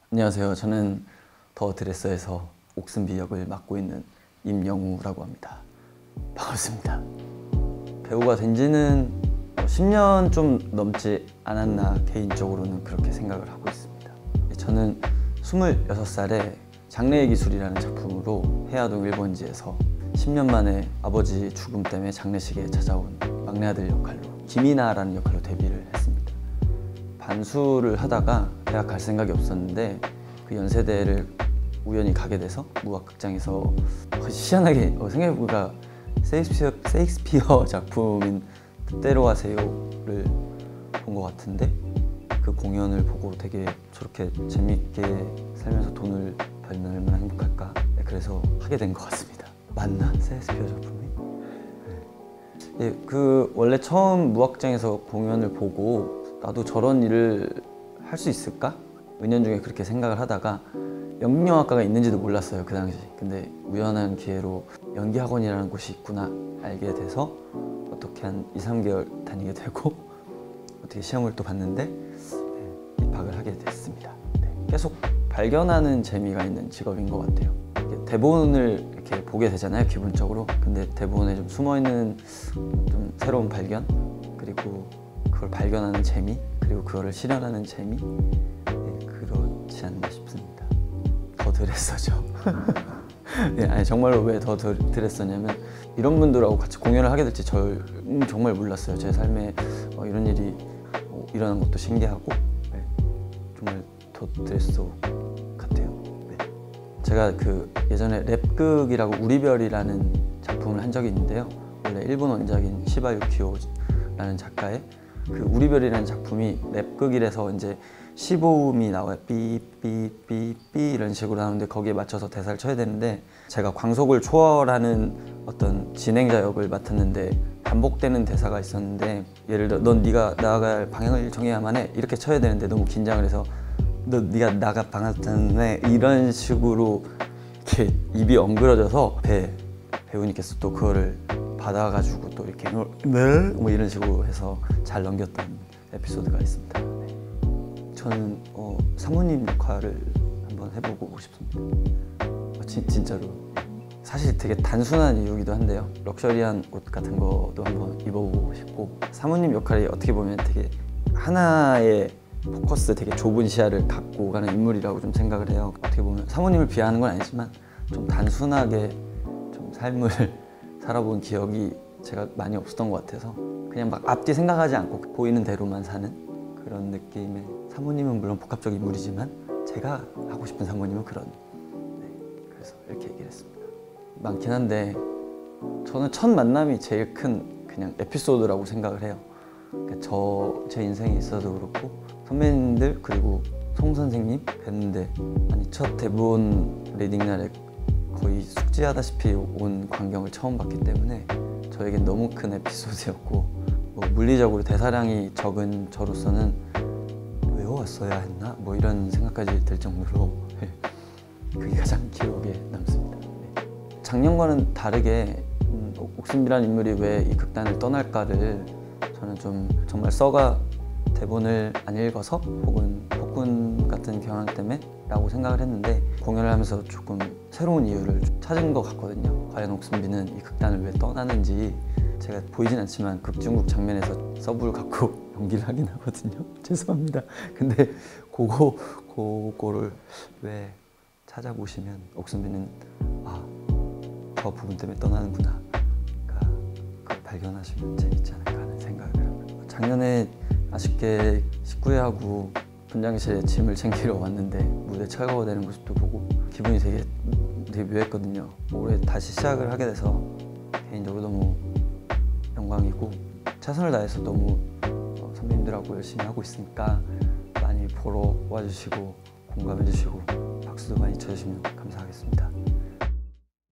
안녕하세요. 저는 더 드레서에서 옥순비 역을 맡고 있는 임영우라고 합니다. 반갑습니다. 배우가 된 지는 10년 좀 넘지 않았나 개인적으로는 그렇게 생각을 하고 있습니다. 저는 26살에 장래의 기술이라는 작품으로 해화동 1번지에서 10년 만에 아버지 죽음 때문에 장례식에 찾아온 막내 아들 역할로 김이나라는 역할로 데뷔를 했습니다. 반수를 하다가 대학 갈 생각이 없었는데 그 연세대를 우연히 가게 돼서 무학극장에서 희한하게 생각해보니까 세익스피어 작품인 뜻대로 하세요를 본 것 같은데 그 공연을 보고 되게 저렇게 재밌게 살면서 돈을 벌면 얼마나 행복할까, 그래서 하게 된 것 같습니다. 맞나? 세익스피어 작품이? 예, 원래 처음 무학장에서 공연을 보고 나도 저런 일을 할 수 있을까? 은연중에 그렇게 생각을 하다가 연극영화과가 있는지도 몰랐어요, 그 당시. 근데 우연한 기회로 연기학원이라는 곳이 있구나 알게 돼서 어떻게 한 2~3개월 다니게 되고 어떻게 시험을 또 봤는데 입학을 하게 됐습니다. 계속 발견하는 재미가 있는 직업인 것 같아요. 대본을 이렇게 보게 되잖아요, 기본적으로. 근데 대본에 좀 숨어있는 좀 새로운 발견, 그리고 그걸 발견하는 재미, 그리고 그거를 실현하는 재미, 그렇지 않나 싶습니다. 더 드레서죠. 아니, 정말로 왜 더 드레서냐면 이런 분들하고 같이 공연을 하게 될지 정말 몰랐어요. 제 삶에 이런 일이 일어난 것도 신기하고 정말 더 드레서 같아요. 제가 예전에 랩극이라고 우리별이라는 작품을 한 적이 있는데요. 원래 일본 원작인 시바 유키오라는 작가의 그 우리별이라는 작품이 랩극이라서 이제 15음이 나와요. 삐삐삐삐 이런 식으로 나오는데 거기에 맞춰서 대사를 쳐야 되는데 제가 광속을 초월하는 어떤 진행자 역을 맡았는데 반복되는 대사가 있었는데 예를 들어 넌 네가 나아갈 방향을 정해야만 해 이렇게 쳐야 되는데 너무 긴장을 해서 네가 나가 방향을 이런 식으로 이렇게 입이 엉그러져서 배우님께서 또 그거를 받아가지고 또 이렇게 네? 뭐 이런 식으로 해서 잘 넘겼던 에피소드가 있습니다. 저는 사모님 역할을 한번 해보고 싶습니다. 진짜로. 사실 되게 단순한 이유기도 한데요. 럭셔리한 옷 같은 것도 한번 입어보고 싶고 사모님 역할이 어떻게 보면 되게 하나의 포커스, 되게 좁은 시야를 갖고 가는 인물이라고 좀 생각을 해요. 어떻게 보면 사모님을 비하하는 건 아니지만 좀 단순하게 좀 삶을 살아본 기억이 제가 많이 없었던 것 같아서 그냥 막 앞뒤 생각하지 않고 보이는 대로만 사는 그런 느낌의, 사모님은 물론 복합적 인물이지만 제가 하고 싶은 사모님은 그런, 그래서 이렇게 얘기를 했습니다. 많긴 한데 저는 첫 만남이 제일 큰 그냥 에피소드라고 생각을 해요. 그러니까 제 인생에 있어도 그렇고 선배님들 그리고 송 선생님 뵀는데 아니 첫 대본 리딩 날에 거의 숙지하다시피 온 광경을 처음 봤기 때문에 저에겐 너무 큰 에피소드였고 뭐 물리적으로 대사량이 적은 저로서는 외워왔어야 했나? 뭐 이런 생각까지 들 정도로 그게 가장 기억에 남습니다. 작년과는 다르게 옥순비라는 인물이 왜 이 극단을 떠날까를 저는 좀 정말 써가 대본을 안 읽어서 혹은 폭군 같은 경향 때문에 라고 생각을 했는데 공연을 하면서 조금 새로운 이유를 찾은 것 같거든요. 과연 옥순비는 이 극단을 왜 떠나는지 제가 보이진 않지만 극중국 장면에서 서브를 갖고 연기를 하긴 하거든요. 죄송합니다. 근데 그거를 왜 찾아보시면 옥순비는 저 부분 때문에 떠나는구나 그걸 발견하시면 재밌지 않을까 하는 생각을 합니다. 작년에 아쉽게 19회하고 분장실에 짐을 챙기러 왔는데 무대 철거되는 모습도 보고 기분이 되게 묘했거든요. 올해 다시 시작을 하게 돼서 개인적으로 너무 영광이고 최선을 다해서 너무 선배님들하고 열심히 하고 있으니까 많이 보러 와주시고 공감해 주시고 박수도 많이 쳐주시면 감사하겠습니다.